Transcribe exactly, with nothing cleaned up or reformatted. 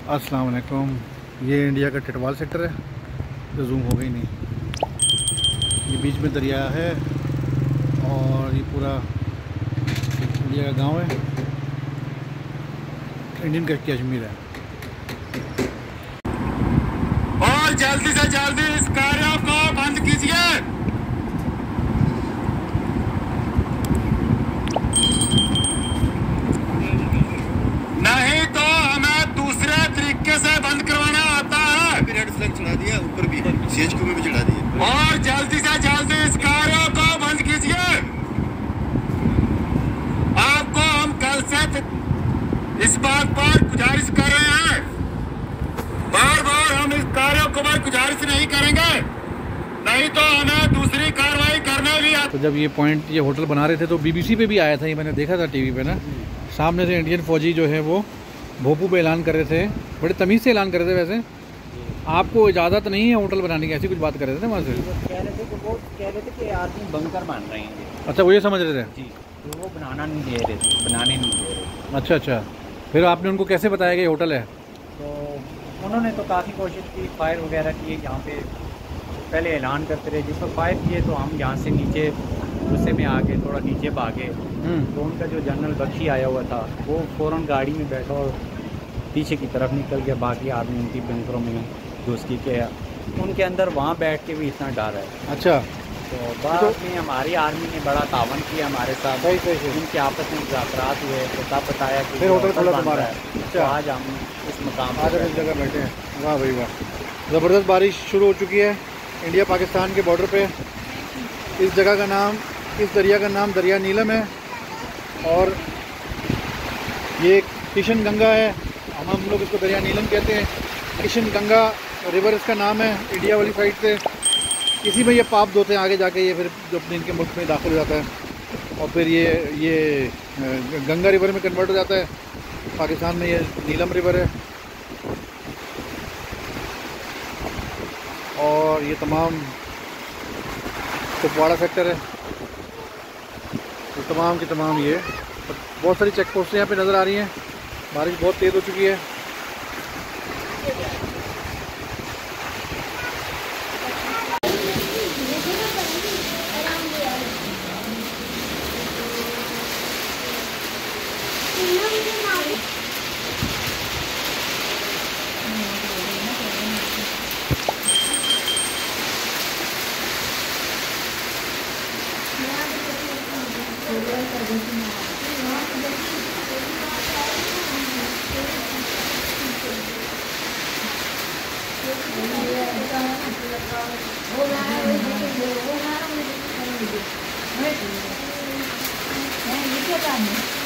अस्सलाम वालेकुम। ये इंडिया का टिटवाल सेक्टर है, तो जूम हो गई नहीं। ये बीच में दरिया है और ये पूरा इंडिया का गांव है, इंडियन कश्मीर है। और जल्दी से जल्दी इस कार्य को बंद कीजिए। नहीं तो हमें दूसरे तरीके से बंद करवाना आता है। रेड फ्लैग चढ़ा दिया, ऊपर भी सीएचक्यू में भी चढ़ा दिया। और जल्दी से जल्दी इस कार्य को बंद कीजिए। आपको हम कल से इस बात पर गुजारिश कर रहे हैं, बार बार हम इस कार्य को पर गुजारिश नहीं करेंगे, नहीं तो हमें दूसरी कार्रवाई करने भी। तो जब ये पॉइंट ये होटल बना रहे थे तो बीबीसी पे भी आया था, ये मैंने देखा था टीवी पे ना। सामने से इंडियन फौजी जो है वो भोपू पे ऐलान कर रहे थे, बड़े तमीज़ से ऐलान कर रहे थे। वैसे आपको इजाज़त नहीं है होटल बनाने की, ऐसी कुछ बात कर रहे थे वहाँ से। कह रहे थे कि वो कह रहे थे कि आदमी बंकर बन रहे हैं। अच्छा, वो ये समझ रहे थे जी, तो वो बनाना नहीं दे रहे थे, बनाने नहीं दे रहे। अच्छा अच्छा, फिर आपने उनको कैसे बताया कि ये होटल है? तो उन्होंने तो काफ़ी कोशिश की, फायर वगैरह किए यहाँ पे, पहले ऐलान करते रहे। जिस पर फायर किए तो हम यहाँ से नीचे गुस्से में आ गए, थोड़ा नीचे भागे। तो उनका जो जनरल बख्शी आया हुआ था वो फ़ौरन गाड़ी में बैठा और पीछे की तरफ निकल गया। बाकी आदमी उनकी बंकरों में घुस की के उनके अंदर वहाँ बैठ के भी इतना डर है। अच्छा, तो बाद में हमारी आर्मी ने बड़ा तावन किया हमारे साथ। सही सही उनके आपस में मुज़ाकरात हुए तो तब बताया कि फिर होटल खुला तुम्हारा है। तो अच्छा, आज हम इस मुकाम आज पर इस जगह बैठे हैं। वाह भाई वाह, ज़बरदस्त बारिश शुरू हो चुकी है इंडिया पाकिस्तान के बॉर्डर पे। इस जगह का नाम, इस दरिया का नाम दरिया नीलम है और ये किशन गंगा है। हम हम लोग इसको दरिया नीलम कहते हैं। किशन गंगा रिवर इसका नाम है इंडिया वाली साइड से। इसी में ये पाप धोते हैं, आगे जाके ये फिर जो अपने इनके मुल्क में दाखिल हो जाता है और फिर ये ये गंगा रिवर में कन्वर्ट हो जाता है। पाकिस्तान में ये नीलम रिवर है और ये तमाम कुपवाड़ा सेक्टर है। तो तमाम की तमाम ये बहुत सारी चेक पोस्टें यहाँ पे नज़र आ रही हैं। बारिश बहुत तेज़ हो चुकी है। वो